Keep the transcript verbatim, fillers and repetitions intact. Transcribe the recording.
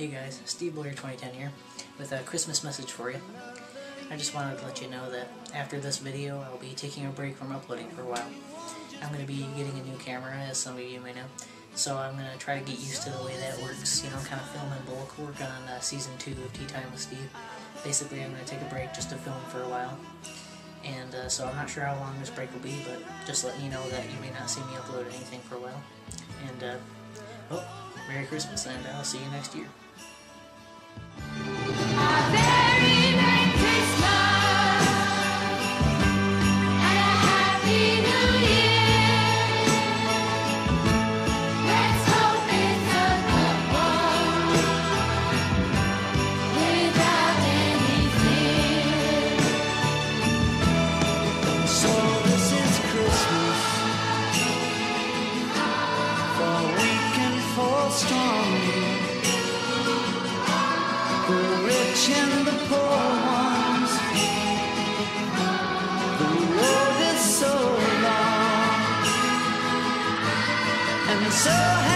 Hey guys, Steve Boyer twenty ten here with a Christmas message for you. I just wanted to let you know that after this video I'll be taking a break from uploading for a while. I'm going to be getting a new camera, as some of you may know, so I'm going to try to get used to the way that works, you know, kind of film in bulk, work on uh, Season two of Tea Time with Steve. Basically I'm going to take a break just to film for a while, and uh, so I'm not sure how long this break will be, but just letting you know that you may not see me upload anything for a while. And, uh, well, Merry Christmas, and I'll see you next year. Strong, the rich and the poor ones, the road is so long and so